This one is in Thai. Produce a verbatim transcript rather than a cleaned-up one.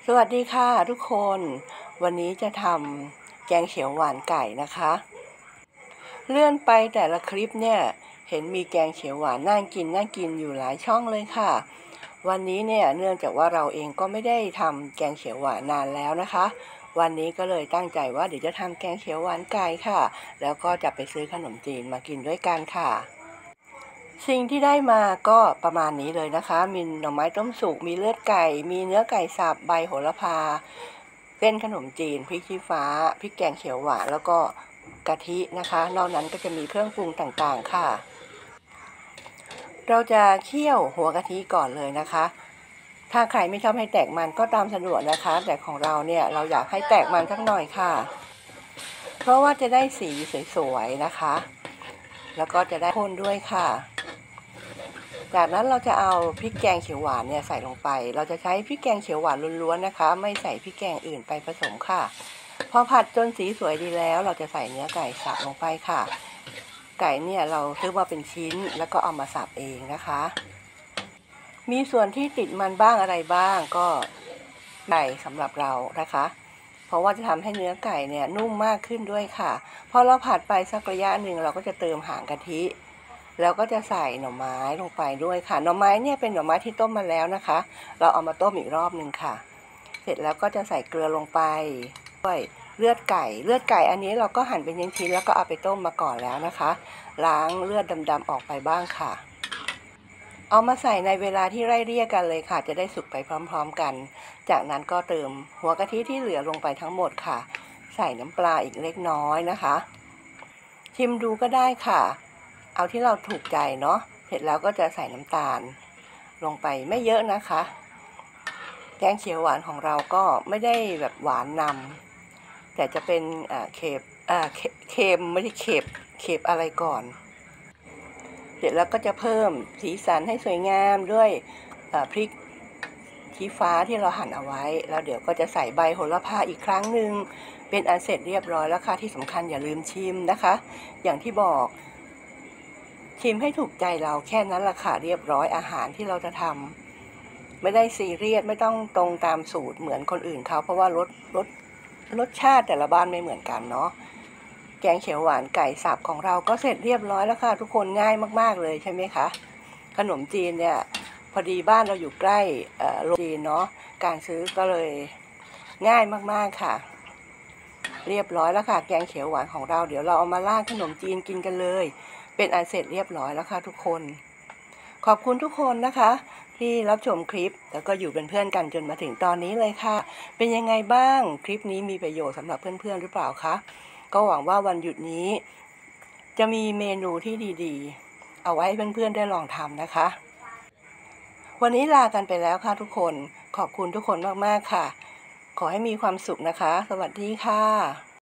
สวัสดีค่ะทุกคนวันนี้จะทำแกงเขียวหวานไก่นะคะเลื่อนไปแต่ละคลิปเนี่ยเห็นมีแกงเขียวหวานน่ากินน่ากินอยู่หลายช่องเลยค่ะวันนี้เนี่ยเนื่องจากว่าเราเองก็ไม่ได้ทำแกงเขียวหวานนานแล้วนะคะวันนี้ก็เลยตั้งใจว่าเดี๋ยวจะทำแกงเขียวหวานไก่ค่ะแล้วก็จะไปซื้อขนมจีนมากินด้วยกันค่ะสิ่งที่ได้มาก็ประมาณนี้เลยนะคะมีหน่อไม้ต้มสุกมีเลือดไก่มีเนื้อไก่สับใบโหระพาเส้นขนมจีนพริกชี้ฟ้าพริกแกงเขียวหวานแล้วก็กะทินะคะนอกนั้นก็จะมีเครื่องปรุงต่างๆค่ะเราจะเคี่ยวหัวกะทิก่อนเลยนะคะถ้าใครไม่ชอบให้แตกมันก็ตามสะดวกนะคะแต่ของเราเนี่ยเราอยากให้แตกมันสักหน่อยค่ะเพราะว่าจะได้สีสวยๆนะคะแล้วก็จะได้ข้นด้วยค่ะจากนั้นเราจะเอาพริกแกงเขียวหวานเนี่ยใส่ลงไปเราจะใช้พริกแกงเขียวหวานล้วนๆนะคะไม่ใส่พริกแกงอื่นไปผสมค่ะพอผัดจนสีสวยดีแล้วเราจะใส่เนื้อไก่สับลงไปค่ะไก่เนี่ยเราซื้อมาเป็นชิ้นแล้วก็เอามาสับเองนะคะมีส่วนที่ติดมันบ้างอะไรบ้างก็ไก่สำหรับเรานะคะเพราะว่าจะทำให้เนื้อไก่เนี่ยนุ่มมากขึ้นด้วยค่ะพอเราผัดไปสักระยะหนึ่งเราก็จะเติมหางกะทิแล้วก็จะใส่หน่อไม้ลงไปด้วยค่ะหน่อไม้เนี่ยเป็นหน่อไม้ที่ต้มมาแล้วนะคะเราเอามาต้มอีกรอบหนึ่งค่ะเสร็จแล้วก็จะใส่เกลือลงไปด้วยเลือดไก่เลือดไก่อันนี้เราก็หั่นเป็นชิ้นๆแล้วก็เอาไปต้มมาก่อนแล้วนะคะล้างเลือดดำๆออกไปบ้างค่ะเอามาใส่ในเวลาที่ไล่เลี่ยกันเลยค่ะจะได้สุกไปพร้อมๆกันจากนั้นก็เติมหัวกะทิที่เหลือลงไปทั้งหมดค่ะใส่น้ำปลาอีกเล็กน้อยนะคะชิมดูก็ได้ค่ะเอาที่เราถูกใจเนาะเสร็จแล้วก็จะใส่น้ำตาลลงไปไม่เยอะนะคะแกงเขียวหวานของเราก็ไม่ได้แบบหวานนำแต่จะเป็นอ่าเค็มอ่าเค็มไม่ใช่เค็มเค็มอะไรก่อนเสร็จแล้วก็จะเพิ่มสีสันให้สวยงามด้วยพริกชี้ฟ้าที่เราหั่นเอาไว้แล้วเดี๋ยวก็จะใส่ใบโหระพาอีกครั้งหนึ่งเป็นอันเสร็จเรียบร้อยแล้วค่ะที่สำคัญอย่าลืมชิมนะคะอย่างที่บอกชิมให้ถูกใจเราแค่นั้นละค่ะเรียบร้อยอาหารที่เราจะทำไม่ได้ซีเรียสไม่ต้องตรงตามสูตรเหมือนคนอื่นเขาเพราะว่ารสรสรสชาติแต่ละบ้านไม่เหมือนกันเนาะแกงเขียวหวานไก่สับของเราก็เสร็จเรียบร้อยแล้วค่ะทุกคนง่ายมากๆเลยใช่ไหมคะขนมจีนเนี่ยพอดีบ้านเราอยู่ใกล้โรงจีนเนาะการซื้อก็เลยง่ายมากๆค่ะเรียบร้อยแล้วค่ะแกงเขียวหวานของเราเดี๋ยวเราเอามาราดขนมจีนกินกันเลยเป็นอันเสร็จเรียบร้อยแล้วค่ะทุกคนขอบคุณทุกคนนะคะที่รับชมคลิปแล้วก็อยู่เป็นเพื่อนกันจนมาถึงตอนนี้เลยค่ะเป็นยังไงบ้างคลิปนี้มีประโยชน์สำหรับเพื่อนๆหรือเปล่าคะก็หวังว่าวันหยุดนี้จะมีเมนูที่ดีๆเอาไว้ให้เพื่อนๆได้ลองทำนะคะวันนี้ลากันไปแล้วค่ะทุกคนขอบคุณทุกคนมากๆค่ะขอให้มีความสุขนะคะสวัสดีค่ะ